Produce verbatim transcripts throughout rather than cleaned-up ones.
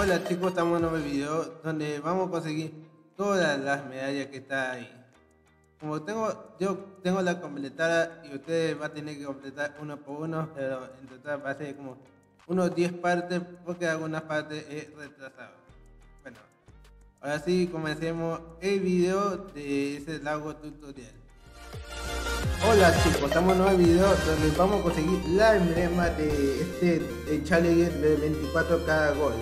Hola chicos, estamos en un nuevo video donde vamos a conseguir todas las medallas que está ahí. Como tengo, yo tengo la completada y ustedes van a tener que completar uno por uno, pero en total va a ser como unos diez partes porque algunas partes he retrasado. Bueno, ahora sí comencemos el video de ese largo tutorial. Hola chicos, estamos en un nuevo video donde vamos a conseguir la emblema de este de Challenger de veinticuatro K Gold.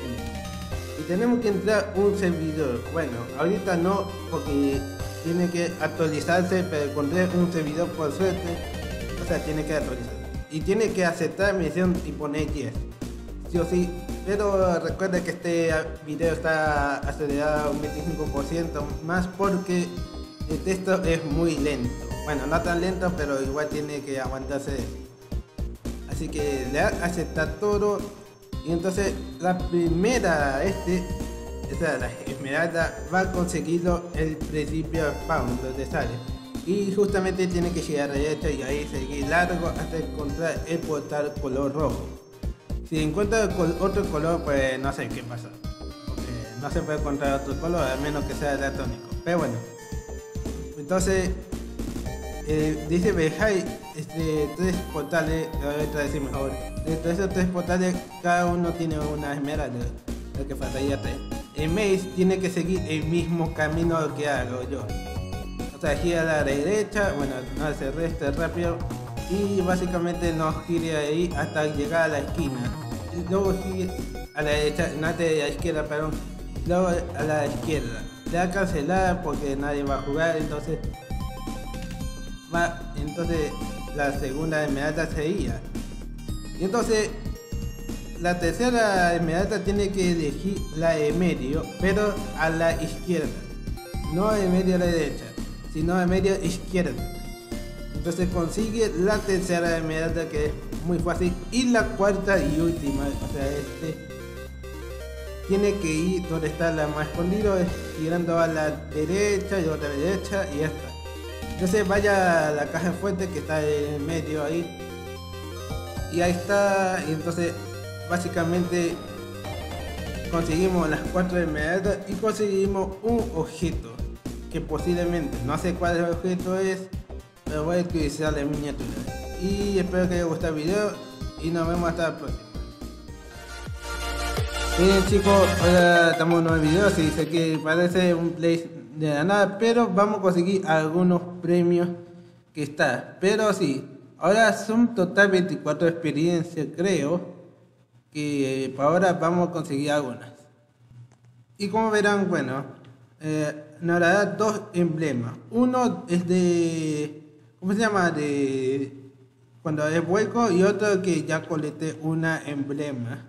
Y tenemos que entrar un servidor. Bueno, ahorita no porque tiene que actualizarse, pero encontré un servidor por suerte. O sea, tiene que actualizarse. Y tiene que aceptar misión y poner yes. Sí o sí. Pero recuerda que este video está acelerado un veinticinco por ciento más porque el texto es muy lento. Bueno, no tan lento, pero igual tiene que aguantarse. Así que le da a aceptar todo. Y entonces la primera, este, esa la esmeralda, va a conseguirlo el principio spawn, donde sale. Y justamente tiene que llegar a la derecha y ahí seguir largo hasta encontrar el portal color rojo. Si encuentra otro color, pues no sé qué pasa. Porque no se puede encontrar otro color, a menos que sea daltónico. Pero bueno. Entonces, eh, dice Behai, este, tres portales, lo voy a traducir mejor. De esos tres portales, cada uno tiene una esmeralda, lo que faltaría tres. El Maze tiene que seguir el mismo camino que hago yo. O sea, gira a la derecha, bueno, no se resta rápido. Y básicamente nos gire ahí hasta llegar a la esquina. Y luego gira a la derecha, no a la izquierda, perdón. Luego a la izquierda. Le va a cancelar porque nadie va a jugar, entonces va, entonces la segunda esmeralda sería. Y entonces la tercera esmeralda tiene que elegir la de medio, pero a la izquierda, no de medio a la derecha, sino de medio izquierda. Entonces consigue la tercera esmeralda, que es muy fácil, y la cuarta y última, o sea, este tiene que ir donde está la más escondido, girando a la derecha y otra derecha y ya está. Entonces vaya a la caja fuerte que está en medio ahí. Y ahí está, y entonces básicamente conseguimos las cuatro esmeraldas y conseguimos un objeto que posiblemente, no sé cuál objeto es, pero voy a utilizar la miniatura. Y espero que les haya gustado el video y nos vemos hasta la próxima. Bien chicos, ahora estamos en un nuevo video, se dice que parece un play de la nada, pero vamos a conseguir algunos premios que está, pero sí. Ahora son total veinticuatro experiencias, creo, que por ahora vamos a conseguir algunas. Y como verán, bueno, eh, nos dará dos emblemas. Uno es de, ¿cómo se llama? De cuando es hueco, y otro que ya colecté una emblema.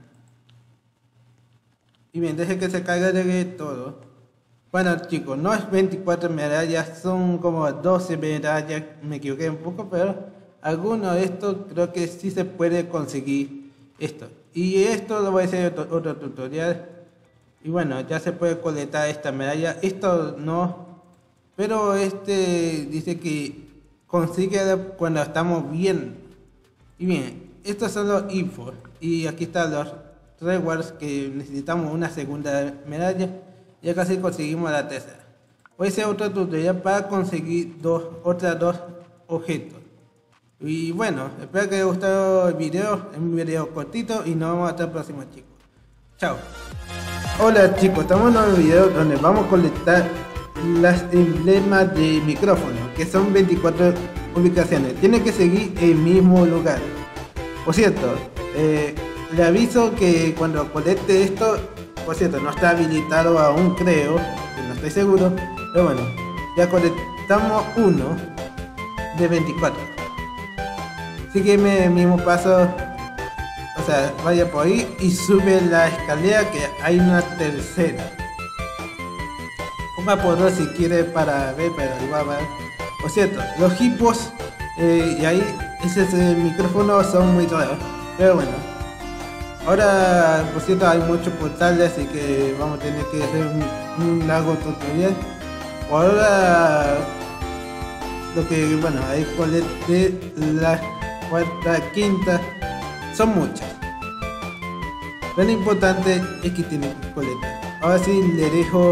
Y bien, deje que se cargue todo. Bueno chicos, no es veinticuatro medallas, son como doce medallas, me equivoqué un poco, pero alguno de estos creo que sí se puede conseguir esto. Y esto lo voy a hacer otro, otro tutorial. Y bueno, ya se puede colectar esta medalla. Esto no, pero este dice que consigue cuando estamos bien. Y bien, estos son los infos. Y aquí están los rewards que necesitamos una segunda medalla. Ya casi conseguimos la tercera. Voy a hacer otro tutorial para conseguir dos, otras dos objetos. Y bueno, espero que les haya gustado el video, es un video cortito y nos vemos hasta el próximo chicos. Chao. Hola chicos, estamos en un nuevo video donde vamos a colectar las emblemas de micrófono, que son veinticuatro ubicaciones. Tiene que seguir el mismo lugar. Por cierto, eh, le aviso que cuando colecte esto, por cierto, no está habilitado aún, creo, no estoy seguro, pero bueno, ya colectamos uno de veinticuatro. Sígueme el mismo paso, o sea, vaya por ahí y sube la escalera que hay una tercera. Ponga por dos si quiere para ver, pero igual va. Por cierto, los hipos eh, y ahí ese, ese micrófono son muy raros, pero bueno. Ahora, por cierto, hay muchos portales, así que vamos a tener que hacer un, un largo tutorial. Por ahora, lo que, bueno, ahí colecté la cuarta, quinta, son muchas. Pero lo importante es que tiene que colectar. Ahora sí le dejo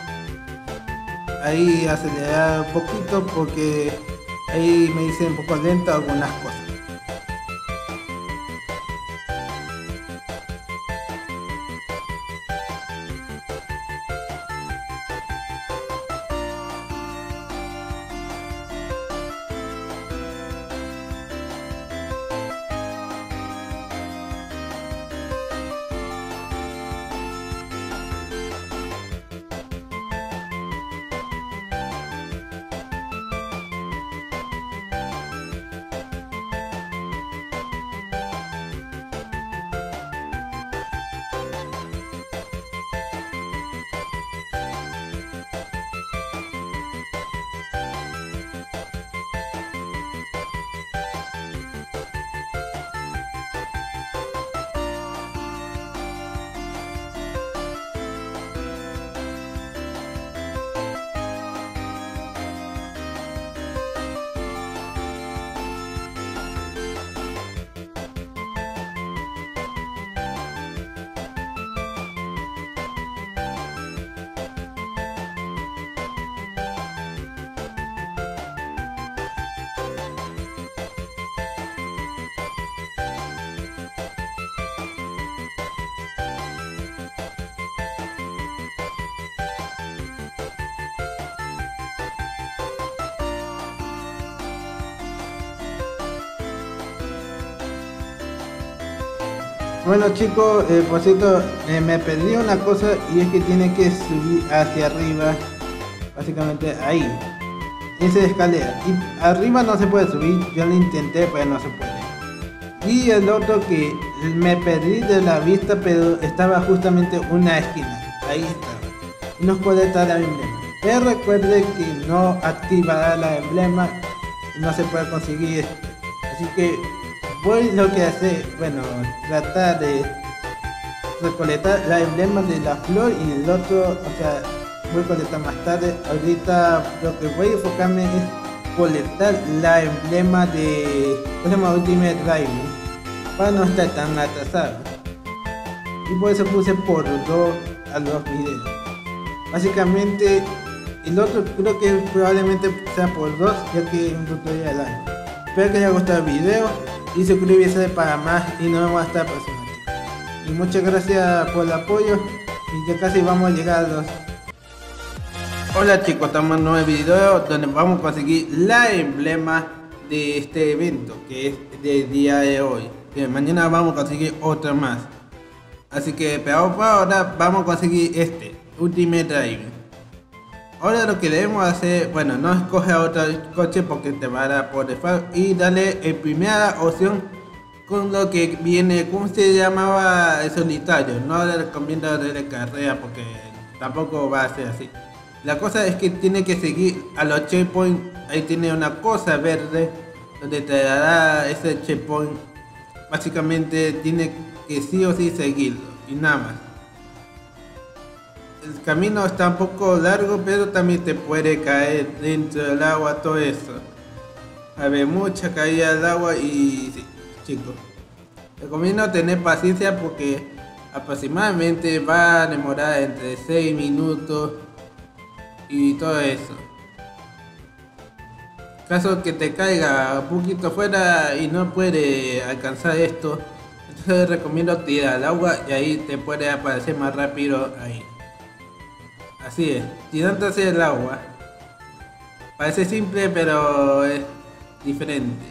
ahí acelerar un poquito porque ahí me dice un poco lento algunas cosas. Bueno chicos, eh, por cierto, eh, me perdí una cosa y es que tiene que subir hacia arriba, básicamente ahí, esa escalera. Y arriba no se puede subir, yo lo intenté pero no se puede. Y el otro que me perdí de la vista, pero estaba justamente una esquina, ahí está. Y nos puede estar el emblema. Pero recuerde que no activará la emblema y no se puede conseguir esto. Así que voy lo que hace, bueno, tratar de recolectar la emblema de la flor y el otro, o sea, voy a colectar más tarde. Ahorita lo que voy a enfocarme es colectar la emblema de, por ejemplo, Ultimate Dragon, para no estar tan atrasado. Y por eso puse por dos a los videos. Básicamente, el otro creo que probablemente sea por dos, ya que es un tutorial largo. Espero que les haya gustado el video y suscribirse para más y nos vemos hasta la próxima. Y muchas gracias por el apoyo y ya casi vamos a llegar a los... Hola chicos, estamos en un nuevo video donde vamos a conseguir la emblema de este evento que es del día de hoy. Que mañana vamos a conseguir otra más. Así que pero por ahora vamos a conseguir este Ultimate Dragon. Ahora lo que debemos hacer, bueno, no escoge otro coche porque te va a dar por default y dale en primera opción con lo que viene, ¿cómo se llamaba? El solitario. No le recomiendo darle carrera porque tampoco va a ser así. La cosa es que tiene que seguir a los checkpoints. Ahí tiene una cosa verde donde te dará ese checkpoint. Básicamente tiene que sí o sí seguirlo y nada más. El camino está un poco largo, pero también te puede caer dentro del agua, todo eso. A ver, mucha caída del agua y sí, chicos. Recomiendo tener paciencia porque aproximadamente va a demorar entre seis minutos y todo eso. Caso que te caiga un poquito fuera y no puede alcanzar esto, entonces recomiendo tirar al agua y ahí te puede aparecer más rápido ahí. Así es, tirándose el agua. Parece simple pero es diferente.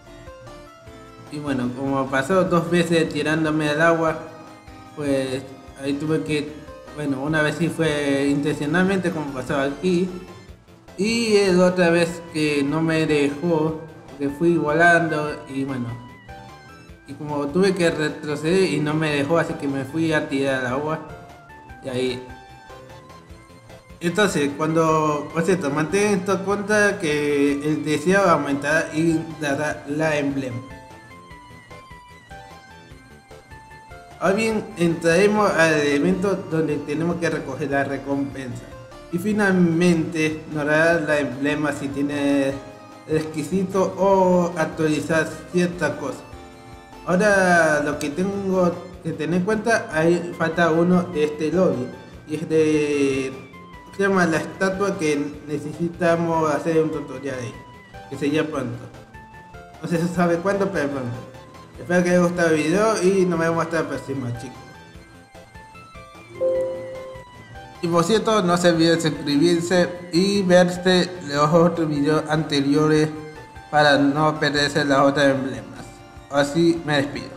Y bueno, como pasó dos veces tirándome al agua, pues ahí tuve que, bueno, una vez sí fue intencionalmente como pasó aquí. Y la otra vez que no me dejó, que fui volando y bueno. Y como tuve que retroceder y no me dejó, así que me fui a tirar al agua. Y ahí... Entonces, cuando, por cierto, mantén en cuenta que el deseo aumentará y dará la emblema. Ahora bien, entraremos al evento donde tenemos que recoger la recompensa. Y finalmente nos dará la emblema si tiene requisito o actualizar cierta cosa. Ahora lo que tengo que tener en cuenta, hay falta uno de este lobby. Y es de... se llama la estatua que necesitamos hacer un tutorial ahí. Que sería pronto. No sé si se sabe cuándo, pero pronto. Espero que les haya gustado el video y nos vemos hasta la próxima, chicos. Y por cierto, no se olviden de suscribirse y verse los otros videos anteriores para no perderse los otros emblemas. Así me despido.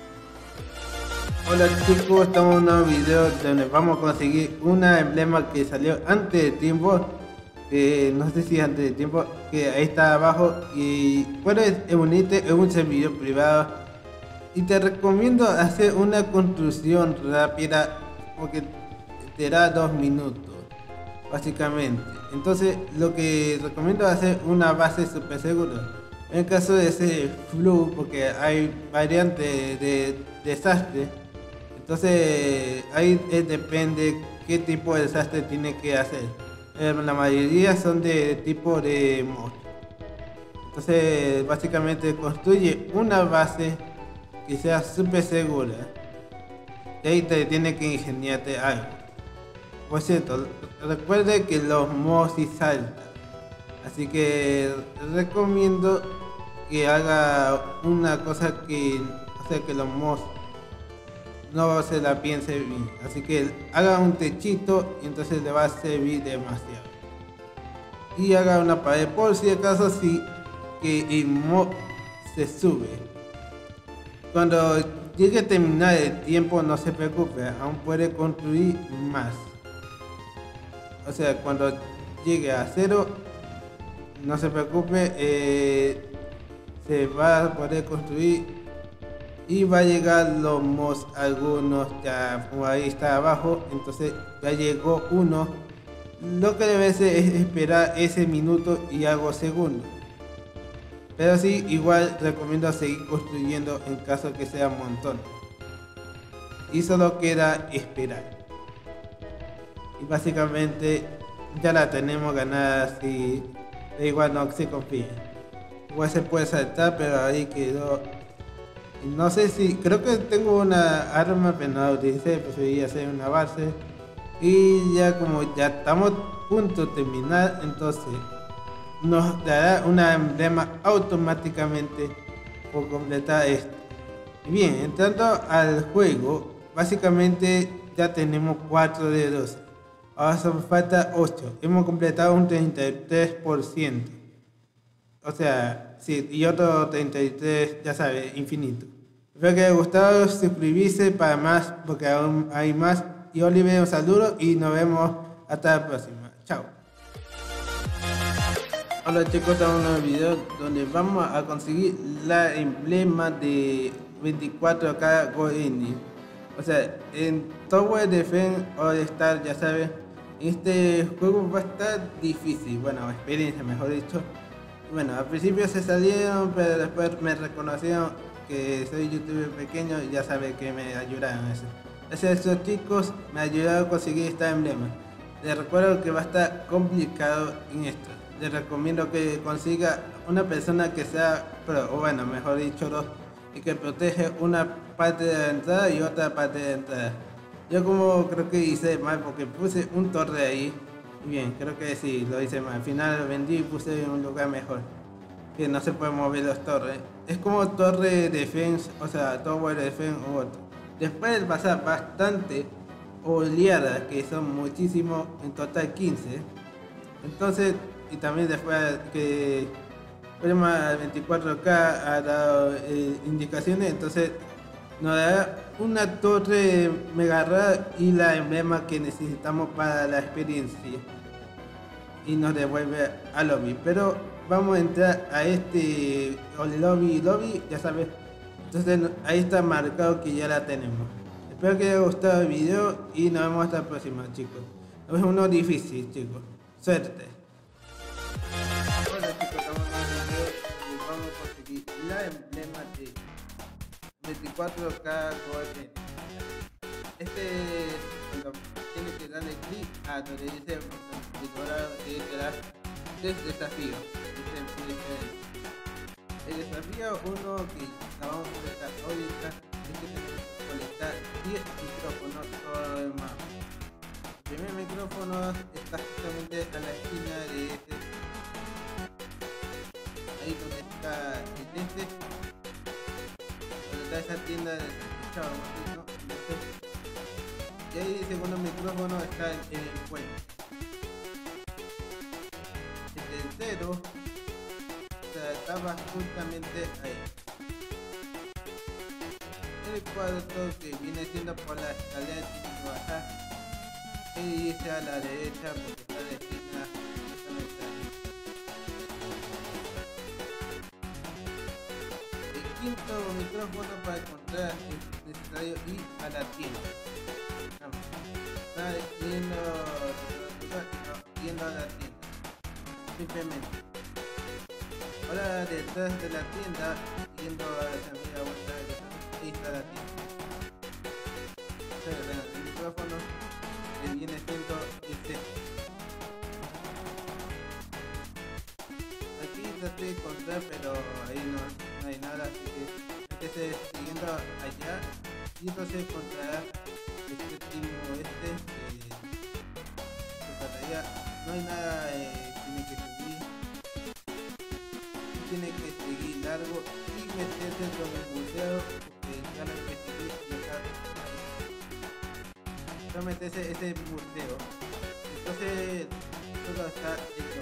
Hola chicos, estamos en un nuevo video donde vamos a conseguir una emblema que salió antes de tiempo. Que no sé si antes de tiempo, que ahí está abajo. Y puedes unirte en un servidor privado. Y te recomiendo hacer una construcción rápida porque te da dos minutos básicamente. Entonces lo que recomiendo es hacer una base super segura. En el caso de ese flu, porque hay variantes de desastre, entonces ahí eh, depende qué tipo de desastre tiene que hacer. Eh, la mayoría son de tipo de mod. Entonces básicamente construye una base que sea súper segura. Y ahí te tiene que ingeniarte algo. Por cierto, recuerde que los mods sí saltan. Así que recomiendo que haga una cosa que, o sea, que los mods no se la piense bien. Así que haga un techito y entonces le va a servir demasiado. Y haga una pared por si acaso si que el mod se sube. Cuando llegue a terminar el tiempo, no se preocupe, aún puede construir más. O sea, cuando llegue a cero, no se preocupe, eh, se va a poder construir y va a llegar los mods, algunos ya como ahí está abajo, entonces ya llegó uno. Lo que debe hacer es esperar ese minuto y algo segundo. Pero sí, igual recomiendo seguir construyendo en caso que sea un montón. Y solo queda esperar. Y básicamente ya la tenemos ganada, si igual no se confía. Igual se puede saltar, pero ahí quedó. Y no sé si, creo que tengo una arma, pero no la utilicé, preferí hacer una base. Y ya como ya estamos a punto de terminar, entonces nos dará una emblema automáticamente por completar esto. Bien, entrando al juego, básicamente ya tenemos cuatro de doce. Ahora solo falta ocho. Hemos completado un treinta y tres por ciento. O sea, sí, y otro treinta y tres, ya sabe, infinito. Espero que les haya gustado, suscribirse para más, porque aún hay más. Y Oliver, un saludo y nos vemos hasta la próxima. Chao. Hola chicos, estamos en un nuevo video donde vamos a conseguir la emblema de veinticuatro K Gold Ending. O sea, en Tower Defense All Star, ya sabes, este juego va a estar difícil. Bueno, experiencia mejor dicho. Bueno, al principio se salieron, pero después me reconocieron que soy youtuber pequeño y ya saben que me ayudaron a eso. Gracias a esos chicos me ayudaron a conseguir esta emblema. Les recuerdo que va a estar complicado en esto. Les recomiendo que consiga una persona que sea pro, o bueno, mejor dicho dos, y que protege una parte de la entrada y otra parte de la entrada. Yo como creo que hice mal porque puse un torre ahí. Bien, creo que sí, lo hice mal. Al final lo vendí y puse en un lugar mejor. Que no se pueden mover los torres. Es como torre defense, o sea, tower defense o otro. Después de pasar bastante oleadas, que son muchísimos, en total quince. Entonces, y también después que Prema veinticuatro K ha dado eh, indicaciones, entonces nos da una torre mega rara y la emblema que necesitamos para la experiencia y nos devuelve al lobby. Pero vamos a entrar a este lobby lobby, ya sabes. Entonces ahí está marcado que ya la tenemos. Espero que les haya gustado el video y nos vemos hasta la próxima, chicos. Es uno difícil, chicos. Suerte. Hola chicos, estamos en un video y vamos a conseguir la emblema de veinticuatro K Gold. Este cuando tiene que darle clic a donde dice dorado, tiene que dar tres desafíos. El desafío uno que la vamos a completar ahorita es que tenemos que conectar diez micrófonos todo el mapa. El primer micrófono está justamente a la esquina de este, ahí donde está el este, donde está esa tienda de chavo, ¿no? Y ahí el segundo micrófono está en el puente. El tercero, o sea, estaba justamente ahí. El cuarto, que viene siendo por la escalera, tiene que bajar e irse a la derecha porque está la esquina justamente ahí. El quinto micrófono para encontrar es necesario ir a la tienda. Está yendo, no, yendo a la tienda. Simplemente. Ahora detrás de la tienda, yendo a esa media vuelta, ahí está la tienda. El micrófono que viene siendo este. Aquí traté de encontrar, pero ahí no, no hay nada, así que este siguiendo allá y entonces encontrará este timo este que para allá no hay nada, eh, tiene que subir, tiene que seguir largo y meterse con el museo porque ya lo investigué y acá no meterse ese museo, entonces todo está hecho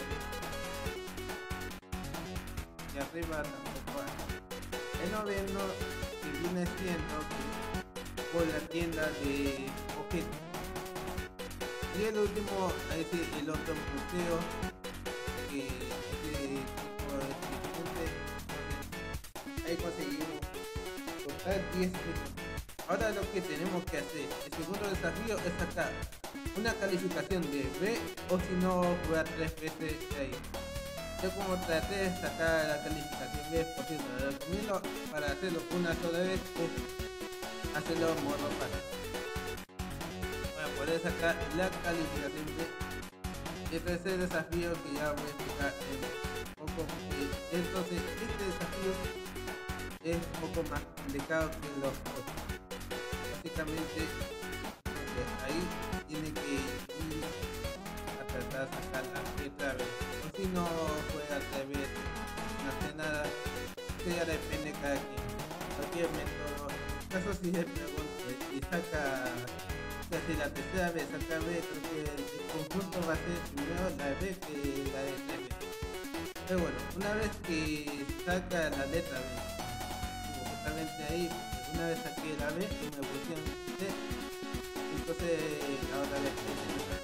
y arriba tampoco hay. El noveno que viene siendo que por la tienda de objetos. Y el último, ahí sí, el otro museo que este tipo de diferente, ahí conseguimos total diez minutos. Ahora lo que tenemos que hacer, el segundo desafío es sacar una calificación de B o si no jugar tres veces ahí. Yo como traté de sacar la calificación B, por cierto, lo recomiendo para hacerlo una sola vez es hacerlo en modo fácil. Para poder sacar la calificación B. Y el tercer desafío que ya voy a explicar en un poco. Entonces este desafío es un poco más complicado que los otros. Básicamente ahí tiene que ir a tratar de sacar la letra B. O si no juega al revés, no hace nada. Eso ya depende de cada quien. Cualquier método. Caso si se pregunte y saca, o sea, si la tercera vez saca B, creo que el conjunto va a ser primero la B que la de tres B. Pero bueno, una vez que saca la letra B, justamente ahí, una vez saqué la B y me pusieron C, entonces ahora le estoy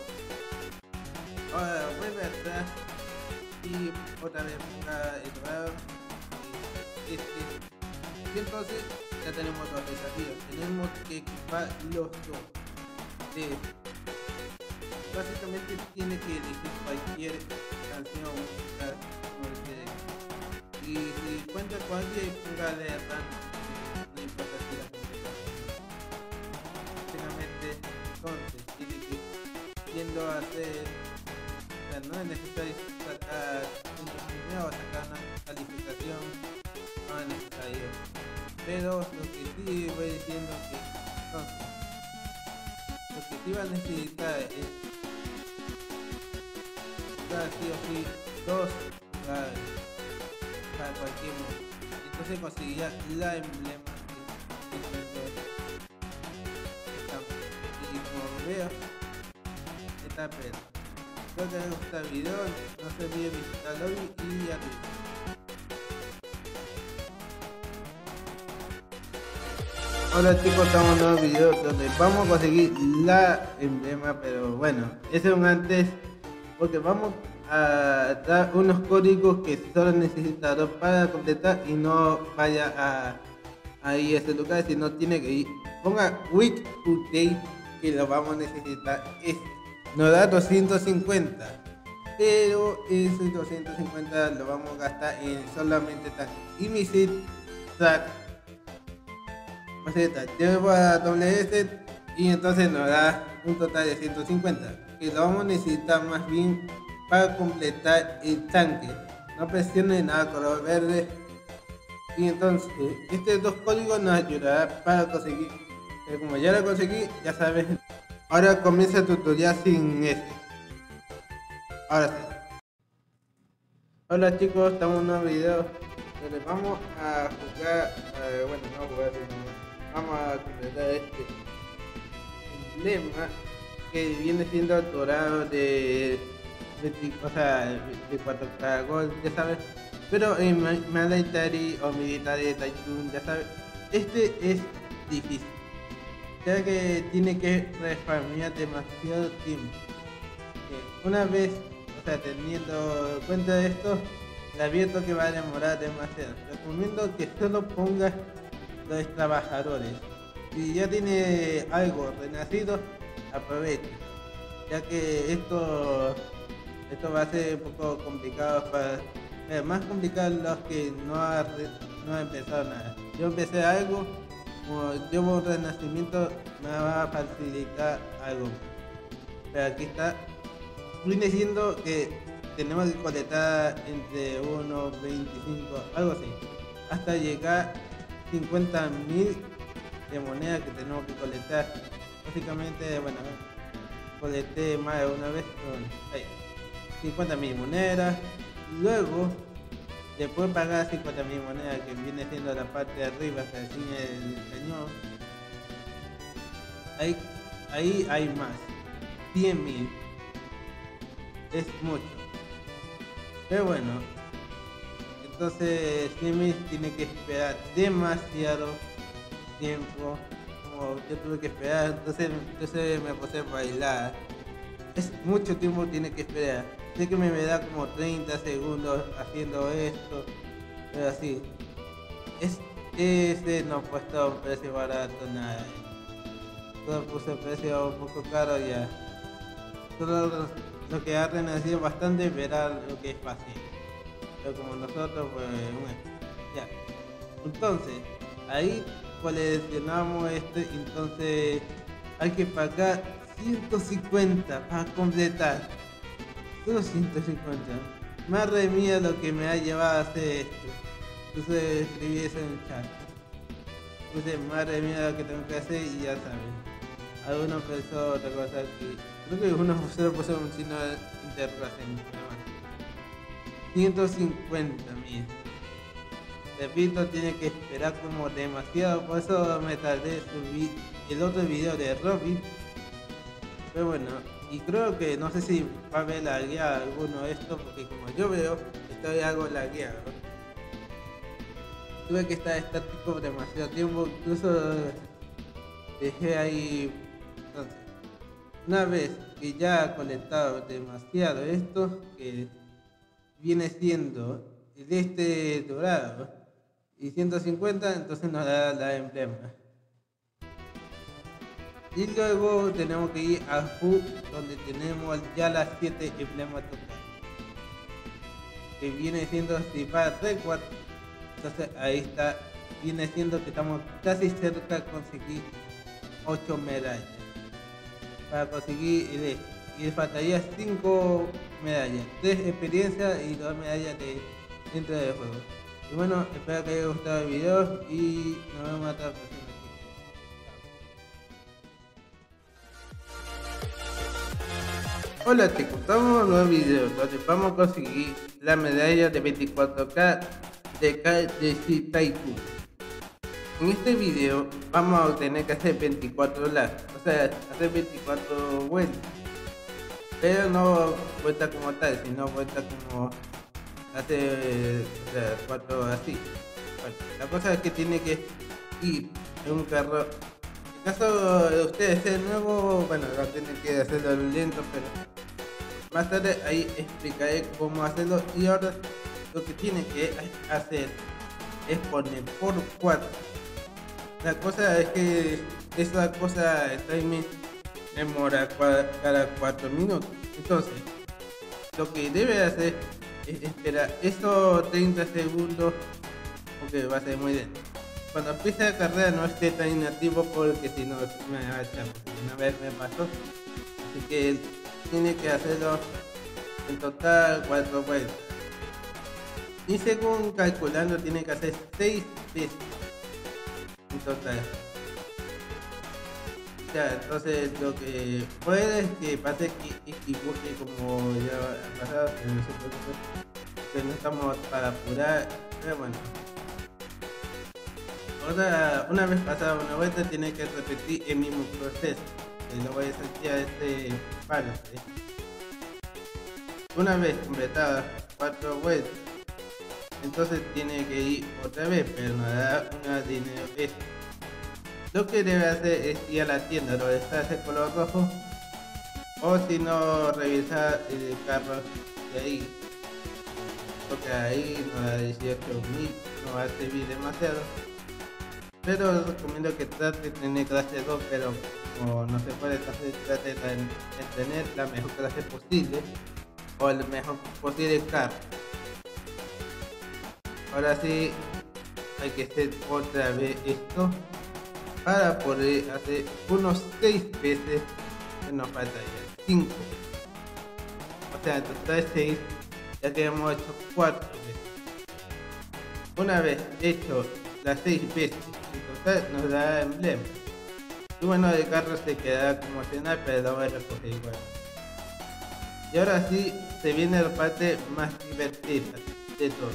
ahora vuelve atrás y otra vez ponga el grado este, y entonces ya tenemos dos desafíos. Tenemos que equipar los dos. De, básicamente tiene que elegir cualquier canción musical como ustedes. Y si cuenta con alguien, póngale a tanto, no importa si la completa. Básicamente, entonces tiene que yendo a hacer, o sea, no es necesario sacar un primero o sacar una calificación, no es necesario. Pero lo que sí voy diciendo que entonces, lo que sí va a necesitar es usar sí o sí dos lugares para cualquier modo. Entonces conseguiría la emblema que es y como veo está perro. Espero que les guste el video, no se olviden visitar el lobby y arriba. Hola chicos, estamos en un nuevo video donde vamos a conseguir la emblema, pero bueno, ese es un antes porque vamos a dar unos códigos que solo necesita dos para completar y no vaya a, a ir a ese lugar, si no tiene que ir. Ponga week today que lo vamos a necesitar, es, nos da doscientos cincuenta, pero esos doscientos cincuenta lo vamos a gastar en solamente tan y mi sit track. Yo voy a doble S y entonces nos da un total de ciento cincuenta que lo vamos a necesitar más bien para completar el tanque. No presione nada color verde Y entonces, estos dos códigos nos ayudará para conseguir. Pero como ya lo conseguí, ya sabes. Ahora comienza el tutorial sin este. Ahora sí. Hola chicos, estamos en un nuevo video donde vamos a jugar, eh, bueno, no jugar, sino vamos a completar este emblema que viene siendo el dorado de, de, o sea, de cuatro K Gold, ya sabes. Pero en Military o Military Tycoon, ya sabes, este es difícil, ya que tiene que refarmear demasiado tiempo. Que una vez, o sea, teniendo en cuenta de esto, le advierto que va a demorar demasiado. Recomiendo que solo pongas los trabajadores. Si ya tiene algo renacido, aproveche, ya que esto esto va a ser un poco complicado para eh, más complicado los que no ha, no ha empezado nada. Yo empecé algo, como llevo un renacimiento, me va a facilitar algo. Pero aquí está, viene siendo que tenemos que colectar entre uno, veinticinco, algo así, hasta llegar cincuenta mil de moneda que tenemos que colectar. Básicamente, bueno, colecté más de una vez, bueno, ahí, cincuenta mil monedas. Luego, después pagar cincuenta mil monedas, que viene siendo la parte de arriba que enseña el cañón, ahí, ahí hay más, cien mil. Es mucho. Pero bueno, entonces cien mil tiene que esperar demasiado tiempo. Como yo tuve que esperar, entonces, entonces me puse a bailar. Es mucho tiempo tiene que esperar. Sé que me da como treinta segundos haciendo esto, pero así. Es, ese no ha puesto un precio barato, nada. Todo puso precio un poco caro ya. Todo lo que ha renacido bastante verá lo que es fácil. Pero como nosotros, pues bueno, ya. Entonces, ahí coleccionamos este, entonces hay que pagar ciento cincuenta para completar. Solo ciento cincuenta. Madre mía lo que me ha llevado a hacer esto. Entonces escribí eso en el chat. Puse madre mía lo que tengo que hacer y ya saben. Algunos pensó otra cosa aquí. Creo que uno solo puso un signo de interrogación. ciento cincuenta mil. Repito, tiene que esperar como demasiado. Por eso me tardé en subir el otro video de Robin. Pero bueno, y creo que no sé si va a haber la guía alguno de esto, porque como yo veo, estoy algo lagueado. Tuve que estar estático demasiado tiempo, incluso dejé ahí. Entonces, una vez que ya ha colectado demasiado esto, que viene siendo el este dorado y ciento cincuenta, entonces nos da la emblema. Y luego tenemos que ir al hub, donde tenemos ya las siete emblemas totales, que viene siendo Cipar Record. Entonces ahí está, viene siendo que estamos casi cerca de conseguir ocho medallas. Para conseguir el y faltaría cinco medallas, tres experiencias y dos medallas de dentro del juego. Y bueno, espero que haya gustado el video y nos vemos hasta la próxima. Hola chicos, estamos en un nuevo video donde vamos a conseguir la medalla de veinticuatro K de K D C Tycoon. En este video vamos a tener que hacer veinticuatro laps, o sea, hacer veinticuatro vueltas. Pero no vuelta como tal, sino vuelta como hace o sea, cuatro así. Bueno, la cosa es que tiene que ir en un carro. En caso de ustedes ser nuevo, bueno, va a tener que hacerlo lento, pero más tarde ahí explicaré cómo hacerlo. Y ahora lo que tiene que hacer es poner por cuatro. La cosa es que esa cosa también demora cada cuatro minutos. Entonces, lo que debe hacer es esperar esos treinta segundos, porque va a ser muy lento. Cuando empiece la carrera no esté tan inactivo, porque si no me va a echar. Una vez me pasó. Así que tiene que hacerlo en total cuatro vueltas. Y según calculando, tiene que hacer seis veces en total. Ya, entonces lo que puede es que pase que equivoque como ya ha pasado, pero no se preocupe, que no estamos para apurar. Pero bueno, ahora una vez pasada una vuelta tiene que repetir el mismo proceso. Y lo voy a hacer a este parte. Una vez completadas cuatro vueltas, entonces tiene que ir otra vez, pero no da una dinero extra. Lo que debe hacer es ir a la tienda donde está ese color rojo, o si no, revisar el carro de ahí, porque ahí no da dieciocho mil, no va a servir demasiado. Pero recomiendo que trate de tener clase dos, pero como no se puede, entonces trate de tener la mejor clase posible o el mejor posible carro. Ahora sí, hay que hacer otra vez esto para poder hacer unos seis veces, que nos falta ya cinco, o sea en total seis, ya que hemos hecho cuatro veces. Una vez hecho las seis veces en total nos da emblema, y bueno, el carro se queda como si nada, pero lo voy a recoger igual. Y ahora sí se viene la parte más divertida de todo.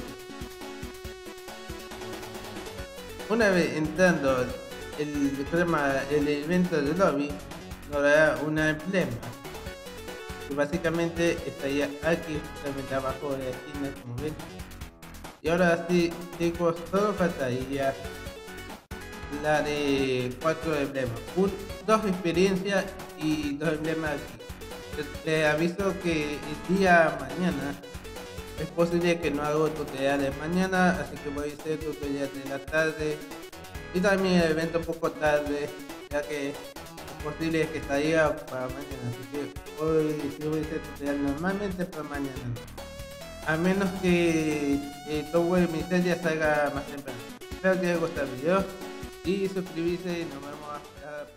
Una vez entrando el, el evento de lobby, nos dará una emblema que básicamente estaría aquí justamente abajo de la esquina, como ven. Y ahora sí, chicos, solo faltaría la de cuatro emblemas, un, dos experiencias y dos emblemas aquí. Te aviso que el día mañana es posible que no hago tutoriales mañana, así que voy a hacer tutoriales de la tarde y también el evento un poco tarde, ya que es posible que estaría para mañana, así que hoy sí voy a hacer tutorial normalmente para mañana, a menos que eh, todo el misterio salga más temprano. Espero que les guste el video y suscribirse y nos vemos hasta la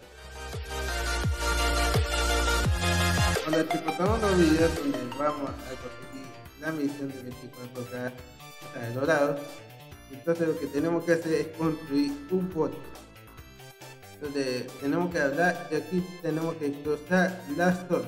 próxima. Hola chicos, estamos en un video donde vamos a conseguir la misión de veinticuatro K, o sea, el dorado. Entonces lo que tenemos que hacer es construir un bot. Entonces tenemos que hablar y aquí tenemos que cruzar la zona.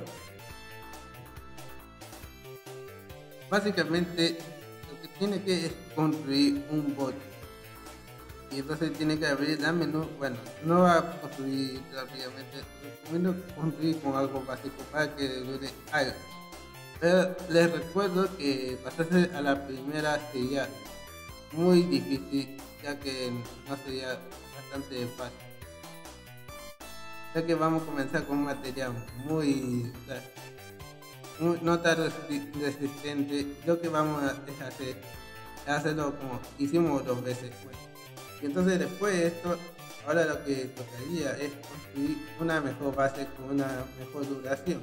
Básicamente lo que tiene que es construir un bot. Y entonces tiene que abrir la menú. Bueno, no va a construir rápidamente, recomiendo construir con algo básico para que dure algo. Pero les recuerdo que pasarse a la primera sería muy difícil, ya que no sería bastante fácil, ya que vamos a comenzar con un material muy, muy no tan resistente. Lo que vamos a hacer es hacerlo como hicimos dos veces, bueno. Y entonces después de esto, ahora lo que tocaría es construir una mejor base con una mejor duración.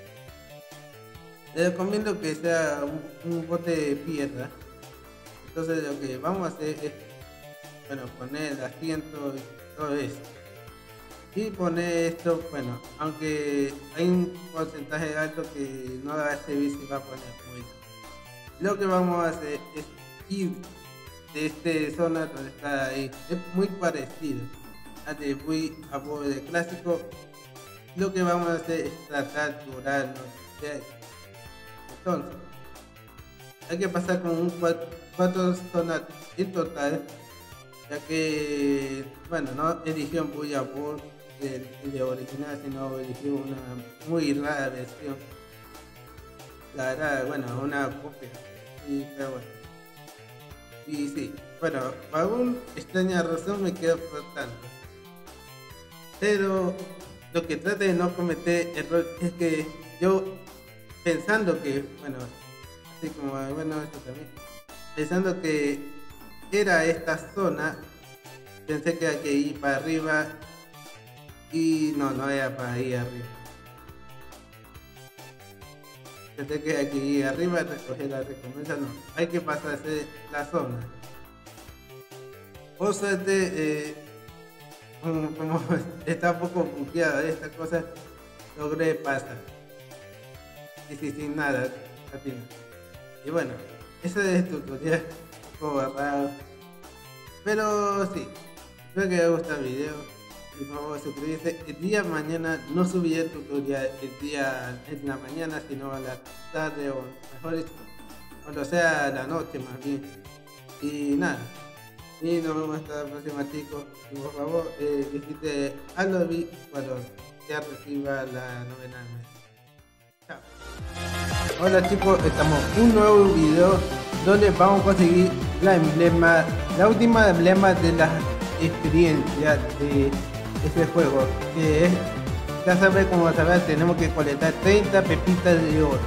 Les recomiendo que sea un, un bote de piedra. Entonces lo que vamos a hacer es, bueno, poner el asiento y todo eso. Y poner esto, bueno, aunque hay un porcentaje alto que no va a servir si va a poner muy bien. Lo que vamos a hacer es ir de esta zona donde está ahí. Es muy parecido a de Wii a de clásico. Lo que vamos a hacer es tratar de durarnos de ahí. Entonces, hay que pasar con un cuatro, cuatro zonas en total, ya que, bueno, no eligió un Buyabur el de original, sino eligió una muy rara versión. La verdad, bueno, una copia. Y, pero bueno. Y sí, bueno, por alguna extraña razón me quedo flotando. Pero lo que trato de no cometer error es que yo, pensando que, bueno, así como, bueno, esto también, pensando que era esta zona, pensé que había que ir para arriba y no, no era para ir arriba. Pensé que hay que ir arriba a recoger la recompensa, no, hay que pasarse la zona. O sea, eh, como, como está un poco bugueada esta cosa, logré pasar. Y sí, sin nada, al final. Y bueno, ese es tutorial un poco raro. Pero sí, espero que les guste el video. Y por favor suscribirse. El día de mañana no subiré el tutorial el día en la mañana, sino a la tarde o mejor dicho, cuando sea la noche más bien. Y nada. Y nos vemos hasta la próxima, chicos. Y por favor eh, visite a Lobby cuando ya reciba la novena mes. Chao. Hola chicos, estamos en un nuevo video donde vamos a conseguir la emblema, la última emblema de la experiencia de ese juego, que es, ya saben, como saben, tenemos que colectar treinta pepitas de oro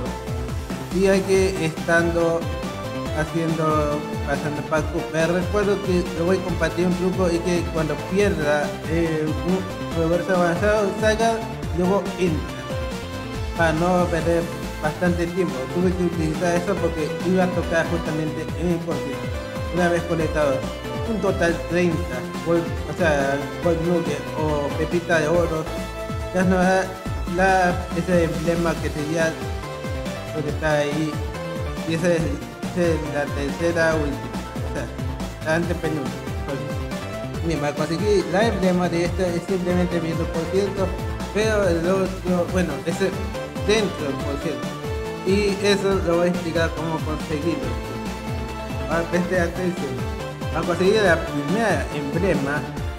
y hay que estando haciendo, pasando Paco. Me recuerdo que le voy a compartir un truco y que cuando pierda eh, un reverso avanzado salga, luego entra, para no perder bastante tiempo. Tuve que utilizar eso porque iba a tocar justamente en el concierto. Una vez colectado un total treinta, o sea, gold nugget o pepita de oro, ya nos da la, ese emblema que sería lo que está ahí, y esa es, esa es la tercera última, o sea, la antepenúltima. Bien, para conseguir la emblema de esta es simplemente mil por ciento, pero el otro, bueno, ese dentro del concierto, y eso lo voy a explicar cómo conseguirlo. Ahora preste atención. Para conseguir la primera emblema,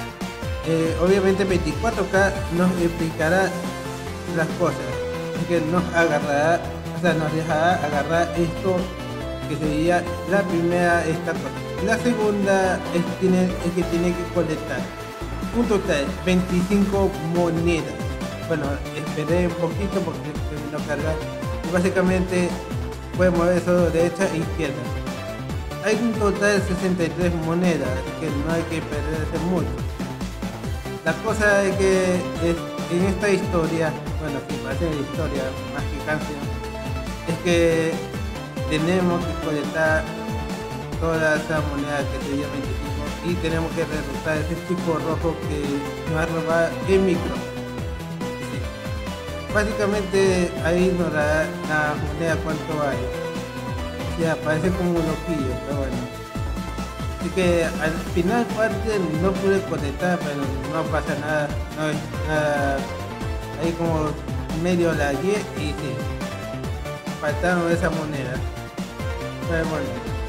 eh, obviamente veinticuatro K nos explicará las cosas, es que nos agarrará, o sea, nos dejará agarrar esto que sería la primera esta cosa. La segunda es, tiene, es que tiene que colectar un total veinticinco monedas. Bueno, esperé un poquito porque terminó de cargar y básicamente puede mover eso de derecha e izquierda. Hay un total de sesenta y tres monedas, así que no hay que perderse mucho. La cosa es que es, en esta historia, bueno, si parece historia más que canción, es que tenemos que colectar todas esas monedas que serían veinticinco y tenemos que derrotar a ese chico rojo que nos va a robar el micro. Sí. Básicamente ahí nos da la moneda cuánto hay. Ya, parece como un loquillo, pero bueno. Así que al final parte no pude conectar, pero no pasa nada. No es nada. Ahí como medio la guía y sí. Faltaron esas monedas. Pero bueno.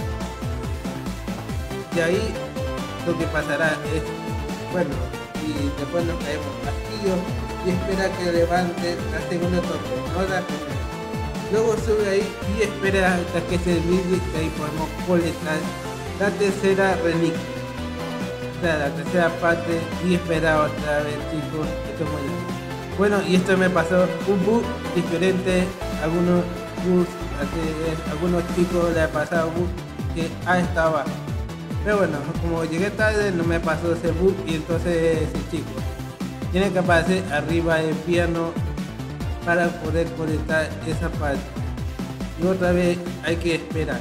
Y ahí lo que pasará es, bueno, y después nos caemos vacíos y espera que levante la segunda torre, no la primera. Luego sube ahí y espera hasta que se deslice y ahí podemos colectar la tercera reliquia, o sea, la tercera parte, y espera otra vez, chicos. Esto es muy lindo. Bueno, y esto me pasó un bug diferente. Algunos bugs, algunos chicos le ha pasado un bug que ha estado abajo, pero bueno, como llegué tarde no me pasó ese bug, y entonces ese chico tiene que aparecer arriba del piano para poder conectar esa parte, y otra vez hay que esperar.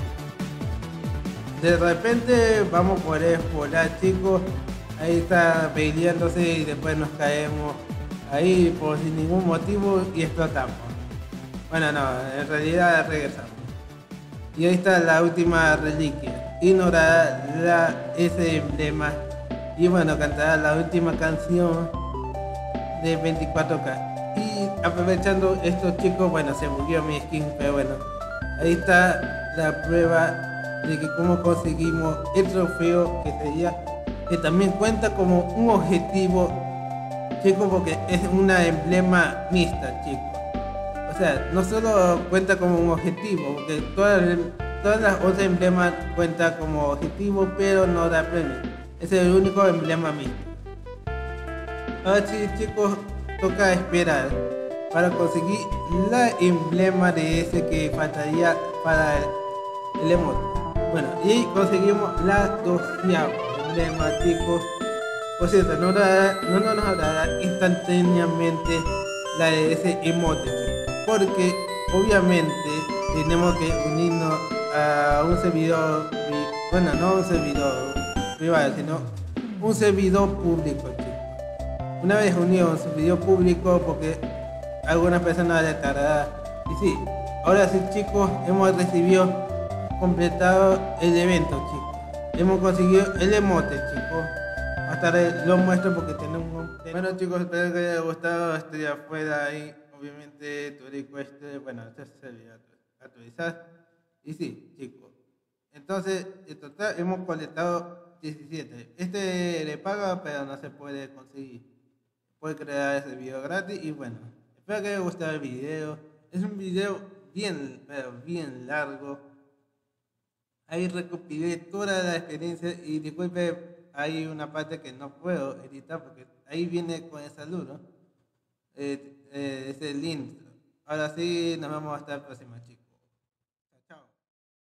De repente vamos a poder volar, chicos. Ahí está peleándose y después nos caemos ahí por sin ningún motivo y explotamos. Bueno, no, en realidad regresamos. Y ahí está la última reliquia y nos dará la, ese emblema, y bueno, cantará la última canción de veinticuatro K. Y aprovechando estos, chicos, bueno, se murió mi skin, pero bueno, ahí está la prueba de que cómo conseguimos el trofeo, que sería, que también cuenta como un objetivo, chicos, porque es una emblema mixta, chicos. O sea, no solo cuenta como un objetivo, porque todas, todas las otras emblemas cuentan como objetivo, pero no da premio. Ese es el único emblema mixto. Ahora sí, chicos, toca esperar para conseguir la emblema de ese que faltaría para el, el emote. Bueno, y conseguimos la doceava emblema, chicos. Por cierto, no, dará, no, no nos dará instantáneamente la de ese emote, porque obviamente tenemos que unirnos a un servidor, bueno, no un servidor privado, sino un servidor público, chicos. Una vez unido a un servidor público, porque algunas personas le tardará. Y sí, ahora sí, chicos, hemos recibido completado el evento, chicos. Hemos conseguido el emote, chicos. Hasta lo muestro porque tiene un montón. Bueno, chicos, espero que les haya gustado. Estoy afuera ahí. Obviamente, tu request, bueno, este se olvidó actualizar. Y sí, chicos. Entonces, en total hemos colectado diecisiete. Este le paga, pero no se puede conseguir. Puede crear ese video gratis. Y bueno, espero que les haya gustado el video. Es un video bien, pero bien largo. Ahí recopilé toda la experiencia y disculpe, hay una parte que no puedo editar porque ahí viene con el saludo. Eh, eh, es el link. Ahora sí, nos vemos hasta la próxima, chicos.